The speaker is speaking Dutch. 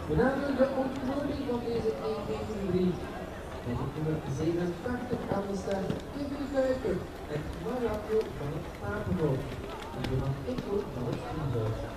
We naderen de ontknoping van deze 1-2-3. Met het nummer 87 aan de start Kevin Kuiper en Marco van het Papenhoofd. En Johan Ekkel van het Vriendhuis.